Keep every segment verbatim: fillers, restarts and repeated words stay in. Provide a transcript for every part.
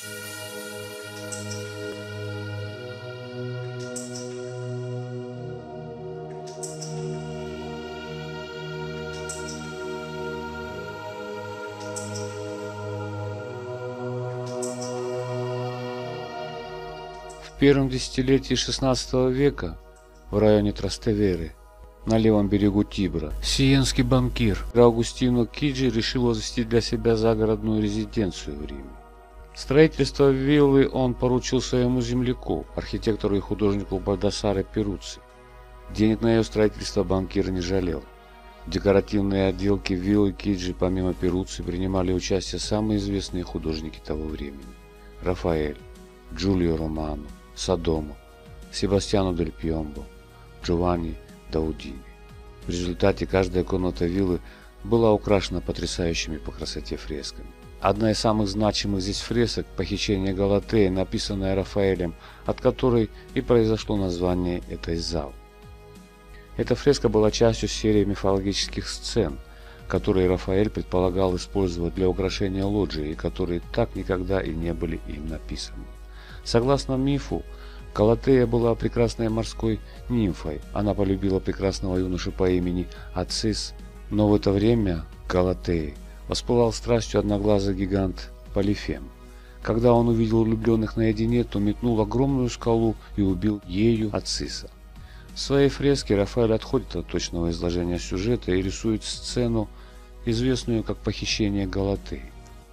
В первом десятилетии шестнадцатого века в районе Трастевере, на левом берегу Тибра, сиенский банкир Аугустино Киджи решил возвести для себя загородную резиденцию в Риме. Строительство виллы он поручил своему земляку, архитектору и художнику Бальдасаре Перуцци. Денег на ее строительство банкир не жалел. В декоративной отделке виллы Киджи помимо Перуцци принимали участие самые известные художники того времени: Рафаэль, Джулио Романо, Содомо, Себастьяно дель Пьомбо, Джованни Даудини. В результате каждая комната виллы была украшена потрясающими по красоте фресками. Одна из самых значимых здесь фресок – «Похищение Галатеи», написанная Рафаэлем, от которой и произошло название этой залы. Эта фреска была частью серии мифологических сцен, которые Рафаэль предполагал использовать для украшения лоджии и которые так никогда и не были им написаны. Согласно мифу, Галатея была прекрасной морской нимфой. Она полюбила прекрасного юношу по имени Ацис, но в это время Галатеи воспылал страстью одноглазый гигант Полифем. Когда он увидел влюбленных наедине, то метнул огромную скалу и убил ею Ациса. В своей фреске Рафаэль отходит от точного изложения сюжета и рисует сцену, известную как «Похищение Галатеи».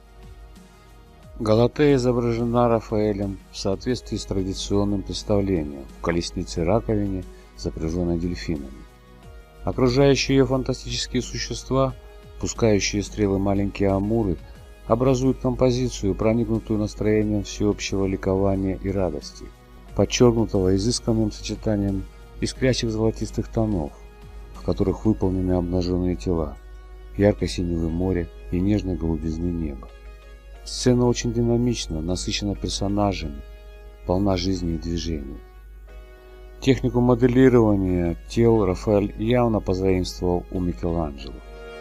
Галатея изображена Рафаэлем в соответствии с традиционным представлением в колеснице-раковине, запряженной дельфинами. Окружающие ее фантастические существа, пускающие стрелы маленькие амуры, образуют композицию, проникнутую настроением всеобщего ликования и радости, подчеркнутого изысканным сочетанием искрящих золотистых тонов, в которых выполнены обнаженные тела, ярко-синего моря и нежной голубизны неба. Сцена очень динамична, насыщена персонажами, полна жизни и движения. Технику моделирования тел Рафаэль явно позаимствовал у Микеланджело.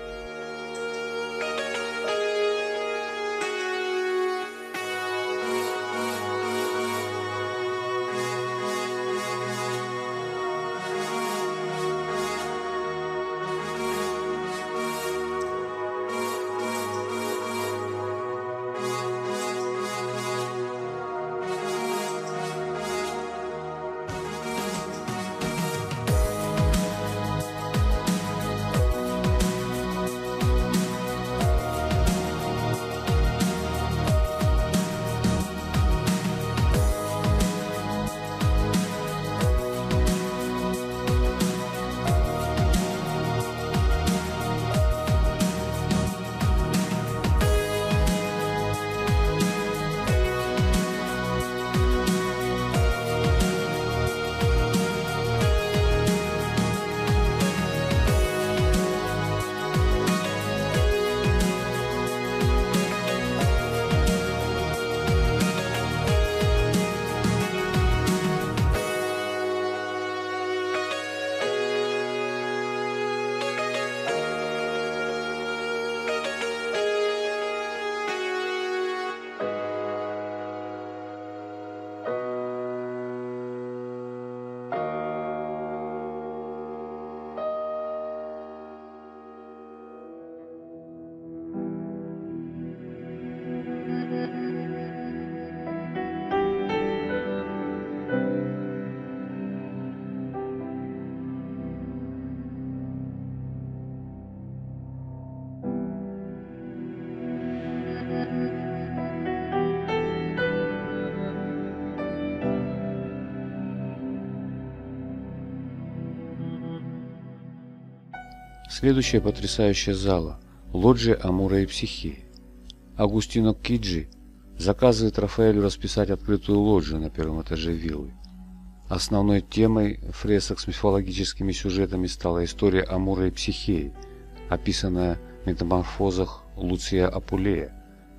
Следующая потрясающая зала – лоджия Амура и Психеи. Аугустино Киджи заказывает Рафаэлю расписать открытую лоджию на первом этаже виллы. Основной темой фресок с мифологическими сюжетами стала история Амура и Психеи, описанная в метаморфозах Луция Апулея.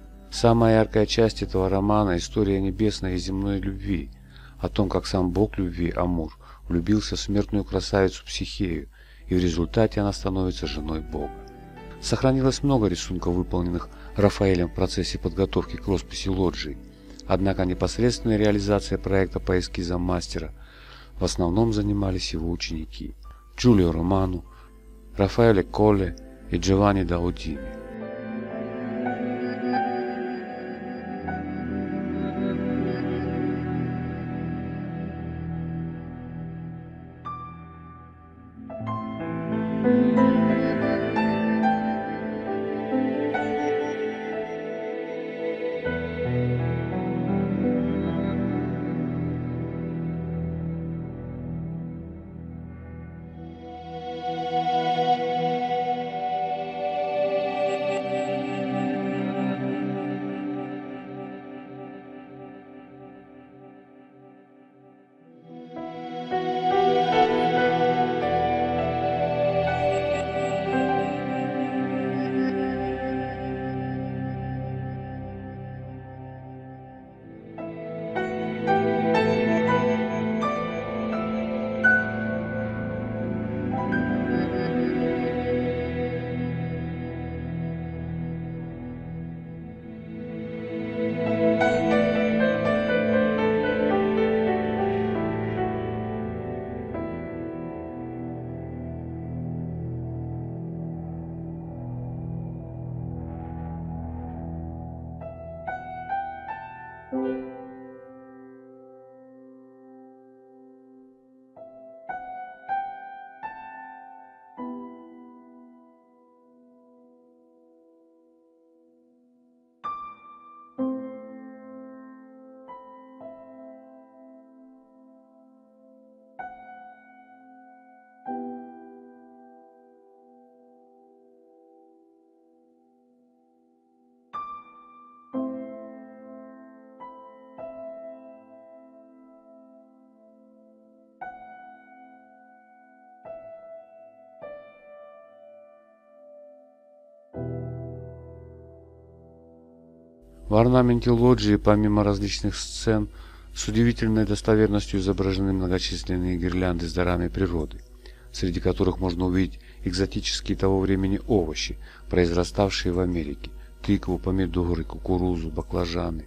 Самая яркая часть этого романа – история небесной и земной любви, о том, как сам бог любви Амур влюбился в смертную красавицу Психею, и в результате она становится женой бога. Сохранилось много рисунков, выполненных Рафаэлем в процессе подготовки к росписи лоджии. Однако непосредственной реализацией проекта по эскизам мастера в основном занимались его ученики Джулио Романо, Рафаэле Колле и Джованни Даудини. В орнаменте лоджии, помимо различных сцен, с удивительной достоверностью изображены многочисленные гирлянды с дарами природы, среди которых можно увидеть экзотические того времени овощи, произраставшие в Америке: тыкву, помидоры, кукурузу, баклажаны.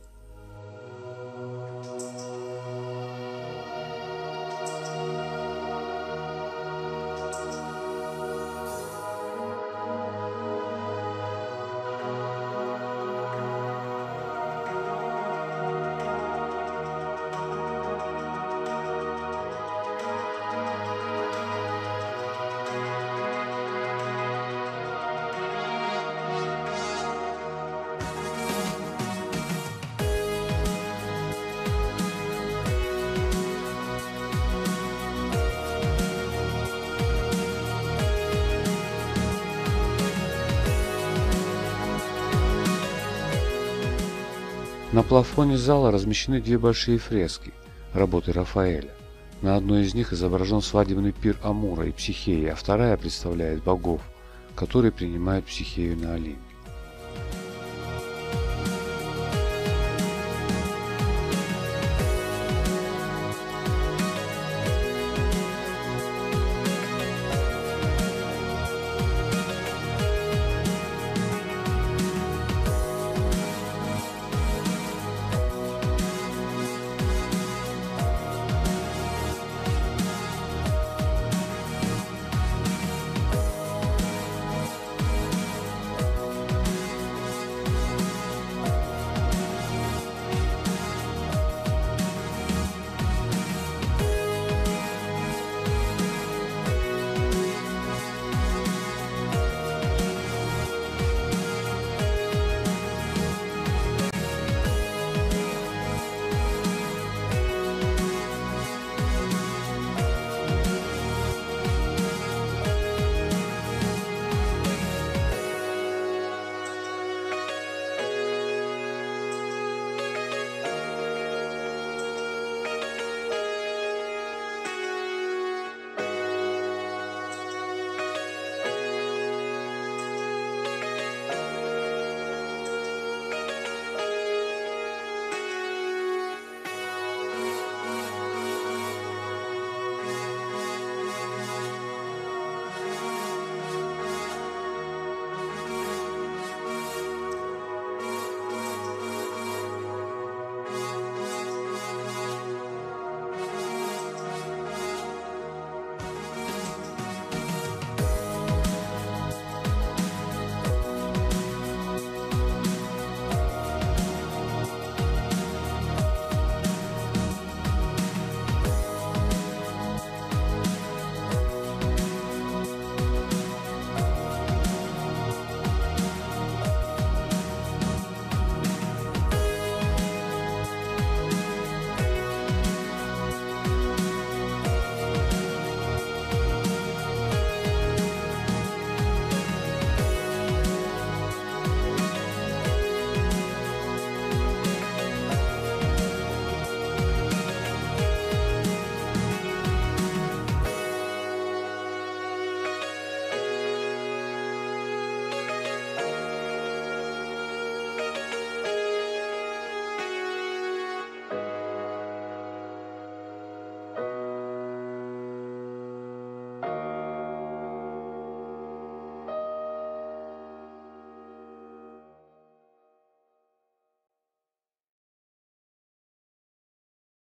На плафоне зала размещены две большие фрески работы Рафаэля. На одной из них изображен свадебный пир Амура и Психеи, а вторая представляет богов, которые принимают Психею на Олимпе.